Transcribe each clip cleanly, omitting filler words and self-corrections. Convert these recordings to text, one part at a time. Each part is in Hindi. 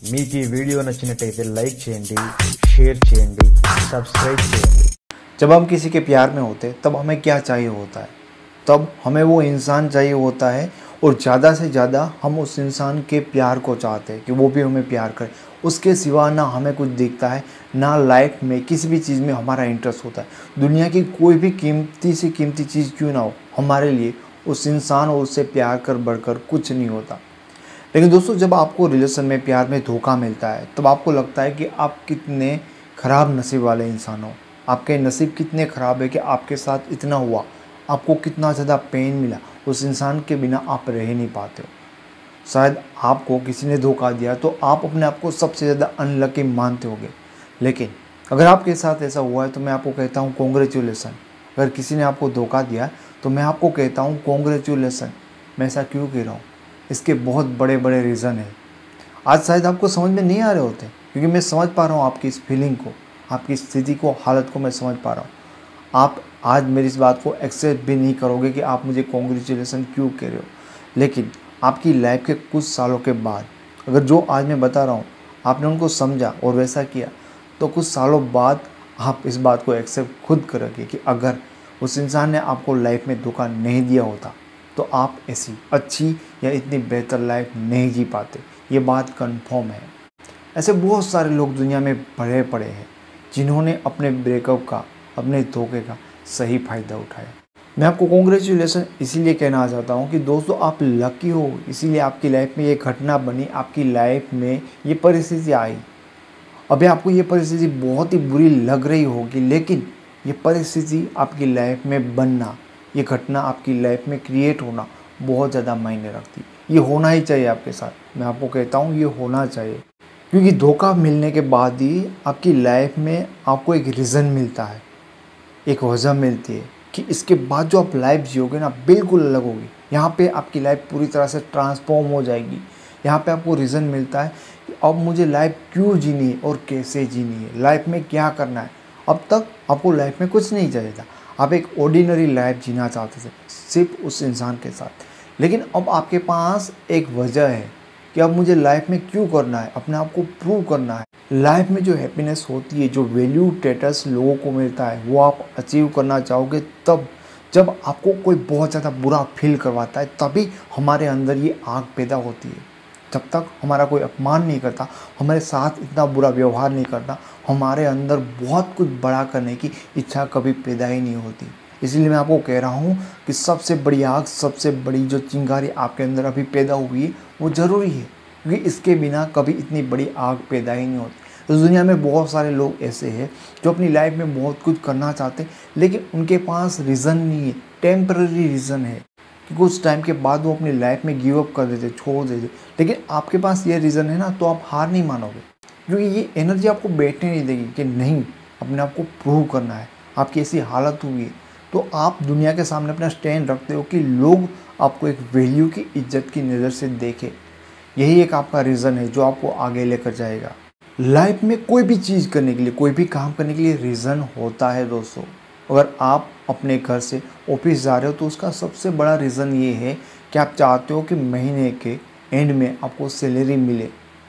మీకు ఈ వీడిयो నచ్చినట్టయితే లైక్ చేయండి, షేర్ చేయండి, सब्सक्राइब చేయండి। जब हम किसी के प्यार में होते हैं तब हमें क्या चाहिए होता है? तब हमें वो इंसान चाहिए होता है और ज़्यादा से ज़्यादा हम उस इंसान के प्यार को चाहते हैं कि वो भी हमें प्यार करे। उसके सिवा ना हमें कुछ दिखता है, ना लाइफ में किसी भी चीज़ में हमारा इंटरेस्ट होता है। दुनिया की कोई भी कीमती से कीमती चीज़ क्यों ना हो, हमारे लिए उस इंसान और उससे प्यार कर बढ़कर कुछ नहीं होता। लेकिन दोस्तों, जब आपको रिलेशन में प्यार में धोखा मिलता है तब आपको लगता है कि आप कितने ख़राब नसीब वाले इंसान हो। आपके नसीब कितने ख़राब है कि आपके साथ इतना हुआ, आपको कितना ज़्यादा पेन मिला, उस इंसान के बिना आप रह नहीं पाते हो। शायद आपको किसी ने धोखा दिया तो आप अपने आप को सबसे ज़्यादा अनलकी मानते होगे। लेकिन अगर आपके साथ ऐसा हुआ है तो मैं आपको कहता हूँ कॉन्ग्रेचुलेसन। अगर किसी ने आपको धोखा दिया तो मैं आपको कहता हूँ कॉन्ग्रेचुलेसन। मैं ऐसा क्यों कह रहा हूँ? इसके बहुत बड़े बड़े रीज़न है। आज शायद आपको समझ में नहीं आ रहे होते, क्योंकि मैं समझ पा रहा हूँ आपकी इस फीलिंग को, आपकी स्थिति को, हालत को मैं समझ पा रहा हूँ। आप आज मेरी इस बात को एक्सेप्ट भी नहीं करोगे कि आप मुझे कॉन्ग्रेचुलेसन क्यों कह रहे हो। लेकिन आपकी लाइफ के कुछ सालों के बाद अगर जो आज मैं बता रहा हूँ आपने उनको समझा और वैसा किया, तो कुछ सालों बाद आप इस बात को एक्सेप्ट खुद करोगे कि अगर उस इंसान ने आपको लाइफ में धोखा नहीं दिया होता तो आप ऐसी अच्छी या इतनी बेहतर लाइफ नहीं जी पाते। ये बात कंफर्म है। ऐसे बहुत सारे लोग दुनिया में भरे पड़े हैं जिन्होंने अपने ब्रेकअप का, अपने धोखे का सही फ़ायदा उठाया। मैं आपको कॉन्ग्रेचुलेसन इसीलिए कहना चाहता हूँ कि दोस्तों आप लकी हो, इसीलिए आपकी लाइफ में ये घटना बनी, आपकी लाइफ में ये परिस्थिति आई। अभी आपको ये परिस्थिति बहुत ही बुरी लग रही होगी, लेकिन ये परिस्थिति आपकी लाइफ में बनना, ये घटना आपकी लाइफ में क्रिएट होना बहुत ज़्यादा मायने रखती। ये होना ही चाहिए आपके साथ। मैं आपको कहता हूँ ये होना चाहिए, क्योंकि धोखा मिलने के बाद ही आपकी लाइफ में आपको एक रीज़न मिलता है, एक वजह मिलती है कि इसके बाद जो आप लाइफ जियोगे ना बिल्कुल अलग होगी। यहाँ पे आपकी लाइफ पूरी तरह से ट्रांसफॉर्म हो जाएगी। यहाँ पे आपको रीज़न मिलता है कि अब मुझे लाइफ क्यों जीनी है और कैसे जीनी है, लाइफ में क्या करना है। अब तक आपको लाइफ में कुछ नहीं चाहिए था, आप एक ऑर्डिनरी लाइफ जीना चाहते थे सिर्फ उस इंसान के साथ। लेकिन अब आपके पास एक वजह है कि अब मुझे लाइफ में क्यों करना है, अपने आप को प्रूव करना है। लाइफ में जो हैप्पीनेस होती है, जो वैल्यू स्टेटस लोगों को मिलता है, वो आप अचीव करना चाहोगे तब जब आपको कोई बहुत ज़्यादा बुरा फील करवाता है, तभी हमारे अंदर ये आग पैदा होती है। जब तक हमारा कोई अपमान नहीं करता, हमारे साथ इतना बुरा व्यवहार नहीं करता, हमारे अंदर बहुत कुछ बड़ा करने की इच्छा कभी पैदा ही नहीं होती। इसलिए मैं आपको कह रहा हूँ कि सबसे बड़ी आग, सबसे बड़ी जो चिंगारी आपके अंदर अभी पैदा हुई है वो ज़रूरी है, क्योंकि इसके बिना कभी इतनी बड़ी आग पैदा ही नहीं होती। तो दुनिया में बहुत सारे लोग ऐसे हैं जो अपनी लाइफ में बहुत कुछ करना चाहते हैं, लेकिन उनके पास रीज़न नहीं है, टेम्पररी रीज़न है कि कुछ टाइम के बाद वो अपनी लाइफ में गिव अप कर देते, छोड़ देते। लेकिन आपके पास ये रीज़न है ना, तो आप हार नहीं मानोगे, क्योंकि ये एनर्जी आपको बैठने नहीं देगी कि नहीं, अपने आप को प्रूव करना है। आपकी ऐसी हालत हुई है तो आप दुनिया के सामने अपना स्टैंड रखते हो कि लोग आपको एक वैल्यू की, इज्जत की नज़र से देखें। यही एक आपका रीज़न है जो आपको आगे लेकर जाएगा। लाइफ में कोई भी चीज़ करने के लिए, कोई भी काम करने के लिए रीज़न होता है दोस्तों। अगर आप अपने घर से ऑफिस जा रहे हो तो उसका सबसे बड़ा रीज़न ये है कि आप चाहते हो कि महीने के एंड में आपको सैलरी मिले।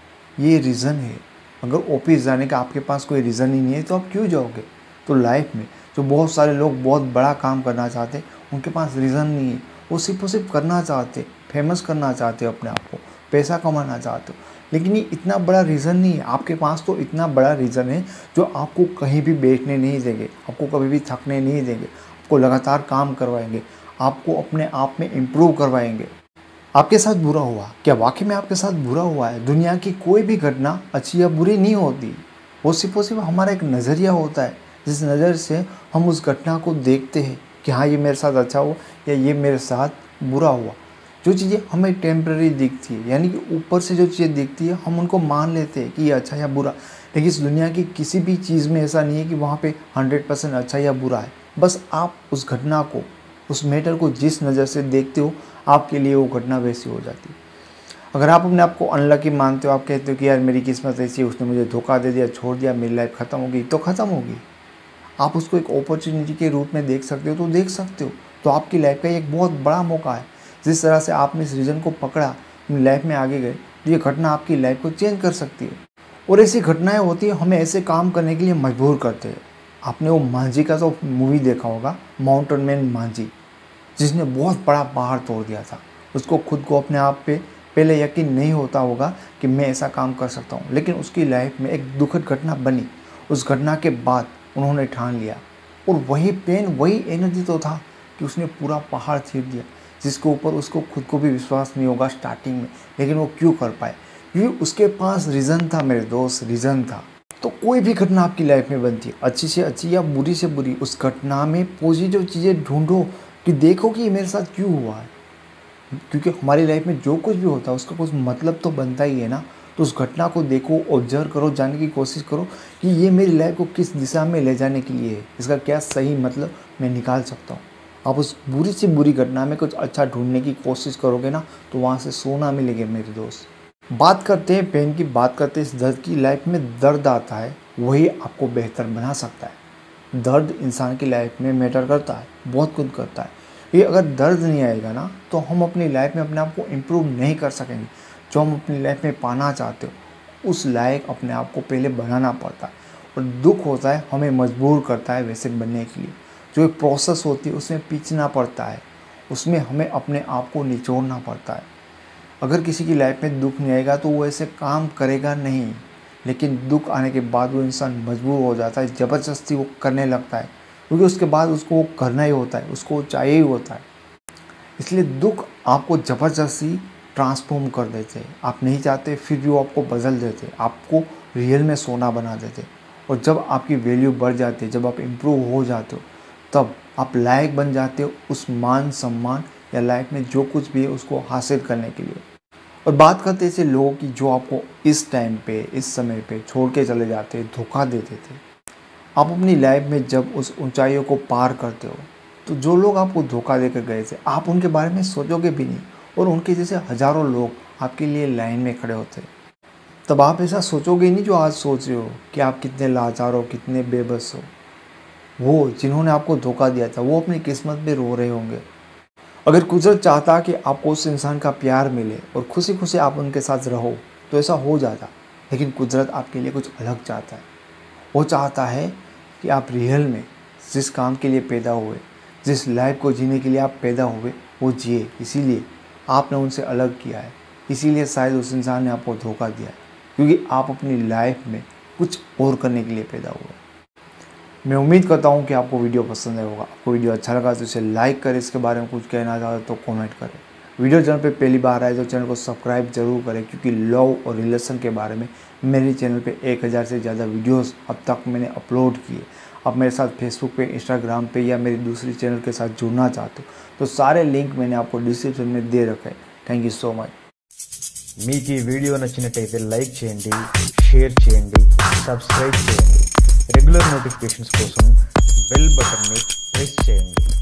ये रीज़न है। अगर ऑफिस जाने का आपके पास कोई रीज़न ही नहीं है तो आप क्यों जाओगे? तो लाइफ में जो बहुत सारे लोग बहुत बड़ा काम करना चाहते हैं, उनके पास रीज़न नहीं है। वो सिर्फ करना चाहते, फेमस करना चाहते हो अपने आप को, पैसा कमाना चाहते हो, लेकिन ये इतना बड़ा रीज़न नहीं है। आपके पास तो इतना बड़ा रीज़न है जो आपको कहीं भी बैठने नहीं देंगे, आपको कभी भी थकने नहीं देंगे, आपको लगातार काम करवाएंगे, आपको अपने आप में इम्प्रूव करवाएंगे। आपके साथ बुरा हुआ, क्या वाकई में आपके साथ बुरा हुआ है? दुनिया की कोई भी घटना अच्छी या बुरी नहीं होती, वो सिर्फ हमारा एक नज़रिया होता है, जिस नज़र से हम उस घटना को देखते हैं कि हाँ ये मेरे साथ अच्छा हुआ या ये मेरे साथ बुरा हुआ। जो चीज़ें हमें टेम्पररी दिखती है, यानी कि ऊपर से जो चीज़ें दिखती है हम उनको मान लेते हैं कि ये अच्छा या बुरा। लेकिन इस दुनिया की किसी भी चीज़ में ऐसा नहीं है कि वहाँ पे 100% अच्छा या बुरा है। बस आप उस घटना को, उस मैटर को जिस नज़र से देखते हो, आपके लिए वो घटना वैसी हो जाती है। अगर आप अपने आप को अनलकी मानते हो, आप कहते हो कि यार मेरी किस्मत ऐसी है, उसने मुझे धोखा दे दिया, छोड़ दिया, मेरी लाइफ ख़त्म होगी, तो ख़त्म होगी। आप उसको एक अपॉर्चुनिटी के रूप में देख सकते हो तो देख सकते हो। तो आपकी लाइफ का एक बहुत बड़ा मौका है। जिस तरह से आपने इस रीज़न को पकड़ा, अपनी लाइफ में आगे गए, तो ये घटना आपकी लाइफ को चेंज कर सकती है। और ऐसी घटनाएं होती है, हमें ऐसे काम करने के लिए मजबूर करते हैं। आपने वो मांझी का जो मूवी देखा होगा, माउंटेन मैन मांझी, जिसने बहुत बड़ा पहाड़ तोड़ दिया था। उसको खुद को अपने आप पे पहले यकीन नहीं होता होगा कि मैं ऐसा काम कर सकता हूँ, लेकिन उसकी लाइफ में एक दुखद घटना बनी। उस घटना के बाद उन्होंने ठान लिया, और वही पेन, वही एनर्जी तो था कि उसने पूरा पहाड़ चीर दिया, जिसके ऊपर उसको खुद को भी विश्वास नहीं होगा स्टार्टिंग में। लेकिन वो क्यों कर पाए? क्योंकि उसके पास रीज़न था मेरे दोस्त, रीज़न था। तो कोई भी घटना आपकी लाइफ में बनती है, अच्छी से अच्छी या बुरी से बुरी, उस घटना में पॉजिटिव चीज़ें ढूंढो कि देखो कि ये मेरे साथ क्यों हुआ है। क्योंकि हमारी लाइफ में जो कुछ भी होता है उसका कुछ मतलब तो बनता ही है ना। तो उस घटना को देखो, ऑब्जर्व करो, जानने की कोशिश करो कि ये मेरी लाइफ को किस दिशा में ले जाने के लिए है, इसका क्या सही मतलब मैं निकाल सकता हूँ। आप उस बुरी से बुरी घटना में कुछ अच्छा ढूंढने की कोशिश करोगे ना, तो वहाँ से सोना मिलेगा मेरे दोस्त। बात करते हैं पेन की, बात करते हैं इस दर्द की। लाइफ में दर्द आता है, वही आपको बेहतर बना सकता है। दर्द इंसान की लाइफ में मैटर करता है, बहुत कुछ करता है। ये अगर दर्द नहीं आएगा ना, तो हम अपनी लाइफ में अपने आप को इम्प्रूव नहीं कर सकेंगे। जो हम अपनी लाइफ में पाना चाहते हो, उस लायक अपने आप को पहले बनाना पड़ता है। और दुख होता है, हमें मजबूर करता है वैसे बनने के लिए। जो एक प्रोसेस होती है उसमें पीछना पड़ता है, उसमें हमें अपने आप को निचोड़ना पड़ता है। अगर किसी की लाइफ में दुख नहीं आएगा तो वो ऐसे काम करेगा नहीं, लेकिन दुख आने के बाद वो इंसान मजबूर हो जाता है, ज़बरदस्ती वो करने लगता है, क्योंकि उसके बाद उसको वो करना ही होता है, उसको चाहिए ही होता है। इसलिए दुख आपको ज़बरदस्ती ट्रांसफॉर्म कर देते हैं। आप नहीं चाहते फिर भी वो आपको बदल देते, आपको रियल में सोना बना देते। और जब आपकी वैल्यू बढ़ जाती है, जब आप इम्प्रूव हो जाते हो, तब आप लायक बन जाते हो उस मान सम्मान या लाइफ में जो कुछ भी है उसको हासिल करने के लिए। और बात करते ऐसे लोगों की जो आपको इस टाइम पे, इस समय पे छोड़ के चले जाते, धोखा देते थे। आप अपनी लाइफ में जब उस ऊंचाइयों को पार करते हो, तो जो लोग आपको धोखा देकर गए थे, आप उनके बारे में सोचोगे भी नहीं, और उनके जैसे हज़ारों लोग आपके लिए लाइन में खड़े होते। तब आप ऐसा सोचोगे नहीं जो आज सोच रहे हो कि आप कितने लाचार हो, कितने बेबस हो। वो जिन्होंने आपको धोखा दिया था, वो अपनी किस्मत पे रो रहे होंगे। अगर कुदरत चाहता कि आपको उस इंसान का प्यार मिले और खुशी खुशी आप उनके साथ रहो, तो ऐसा हो जाता। लेकिन कुदरत आपके लिए कुछ अलग चाहता है। वो चाहता है कि आप रियल में जिस काम के लिए पैदा हुए, जिस लाइफ को जीने के लिए आप पैदा हुए, वो जिए। इसीलिए आपने उनसे अलग किया है, इसीलिए शायद उस इंसान ने आपको धोखा दिया है, क्योंकि आप अपनी लाइफ में कुछ और करने के लिए पैदा हुए। मैं उम्मीद करता हूँ कि आपको वीडियो पसंद आया होगा। आपको वीडियो अच्छा लगा तो इसे लाइक करें, इसके बारे में कुछ कहना चाहते तो कमेंट करें। वीडियो चैनल पे पहली बार आए तो चैनल को सब्सक्राइब जरूर करें, क्योंकि लव और रिलेशन के बारे में मेरे चैनल पे 1000 से ज़्यादा वीडियोस अब तक मैंने अपलोड किए। आप मेरे साथ फेसबुक पे, इंस्टाग्राम पे या मेरी दूसरी चैनल के साथ जुड़ना चाहते हो तो सारे लिंक मैंने आपको डिस्क्रिप्शन में दे रखे हैं। Thank you so much. మీకు ఈ వీడియో నచ్చినట్టయితే లైక్ చేయండి, షేర్ చేయండి, సబ్స్క్రైబ్ చేయండి. రెగ్యులర్ నోటిఫికేషన్స్ కోసం బెల్ బటన్ని ప్రెస్ చేయండి.